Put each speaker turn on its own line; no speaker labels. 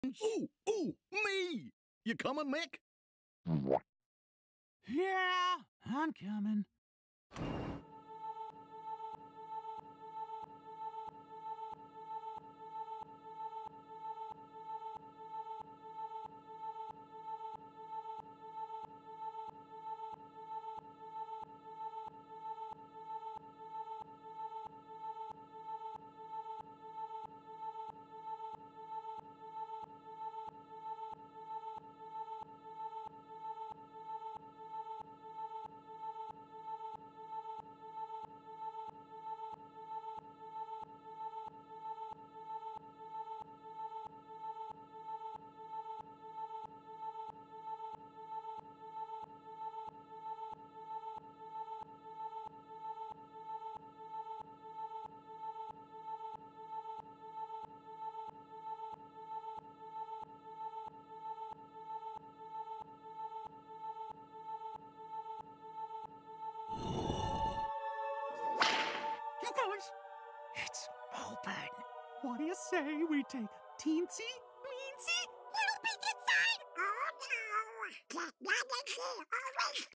Ooh, ooh, me! You coming, Mick?
Yeah, I'm coming. You guys, it's open. What do you say we take a teensy, weensy, little peek inside? Oh no! Always